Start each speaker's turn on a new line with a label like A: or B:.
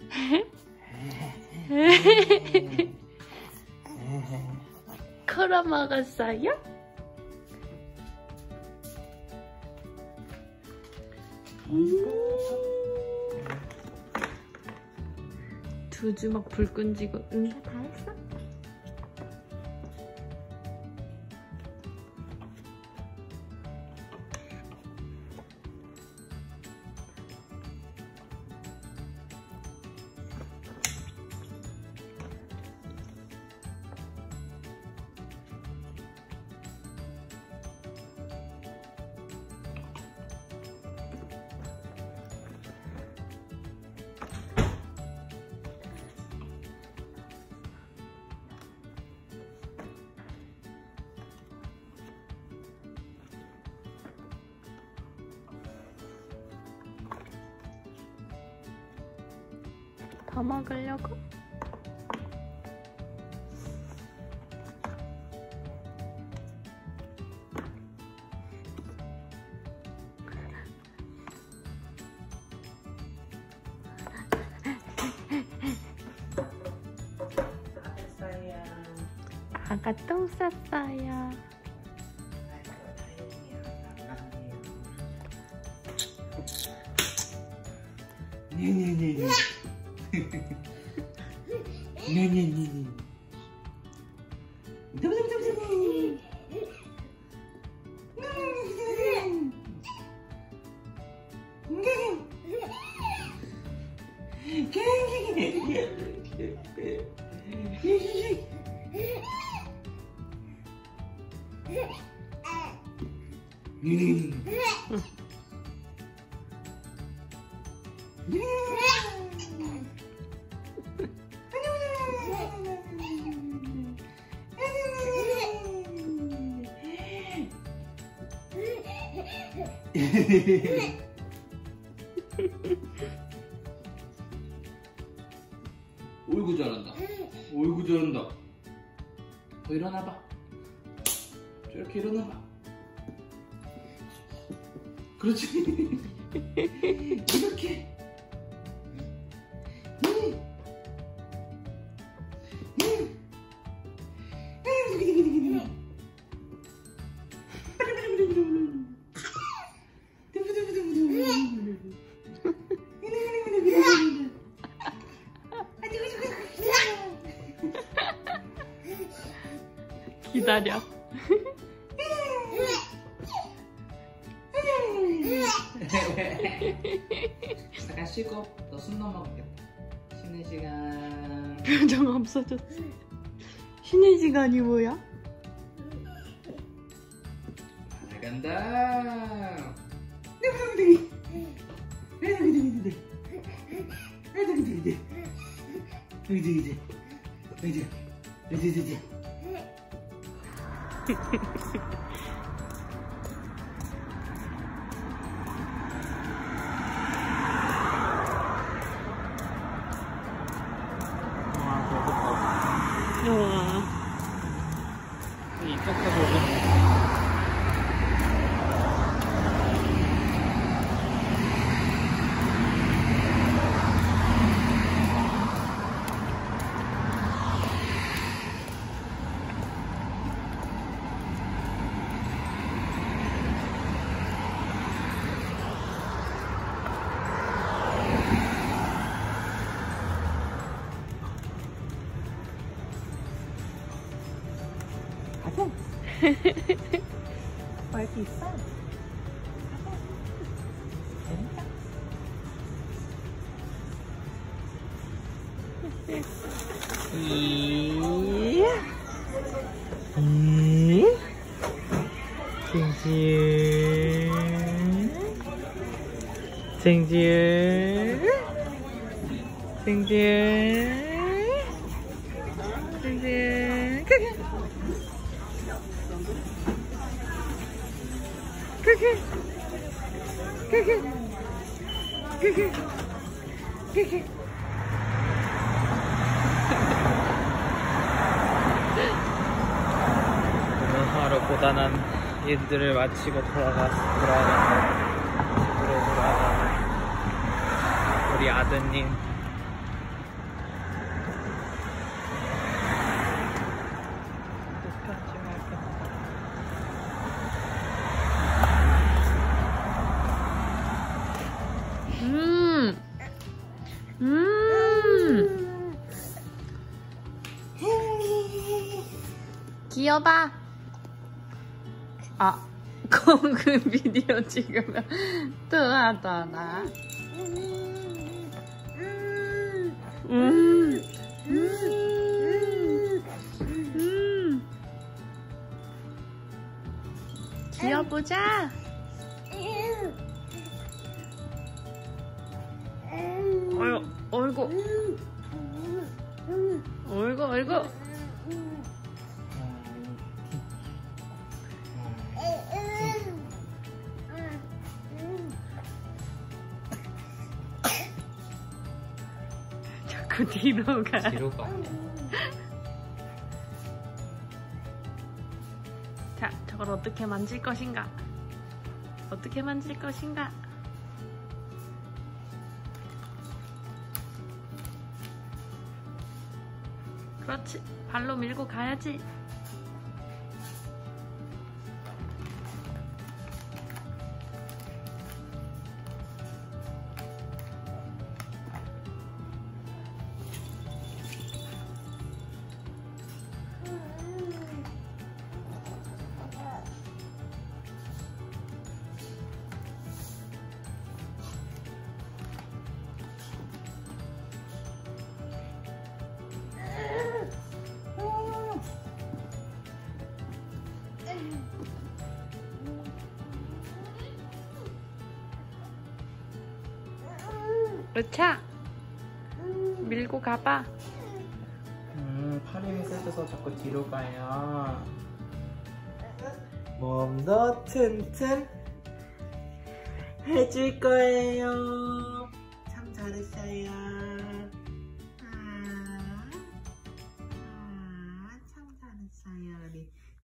A: 걸어 먹었어요? 두 주먹 불 끈지고 응가 다 했어? 더 먹으려고? 아가 똥 쌌어요.
B: 네네네네. 네네네네. 어이구 잘한다. 어이구 잘한다. 더 일어나봐. 저렇게 일어나봐. 그렇지. 이렇게.
A: 기다려.
B: 잠깐 쉬고 너 숨 넘어가겠다. 쉬는 시간.
A: 표정 없어졌어. 쉬는 시간이 뭐야?
B: 나간다.
A: 우와.
B: 이쪽도 보고.
A: 어디 있어? 쟁지은
B: 오늘 하루 고단한 일들을 마치고 돌아가는 우리 아드님
A: 귀여봐. 아, 그 비디오 찍으면 또 하더라. 귀여보자. 어이구. 자꾸 뒤로 가.
B: 뒤로 가.
A: 자, 저걸 어떻게 만질 것인가? 어떻게 만질 것인가? 그렇지. 발로 밀고 가야지. 으차! 밀고 가봐.
B: 팔 힘이 세져서 자꾸 뒤로 가요. 몸도 튼튼 해줄 거예요. 참 잘했어요.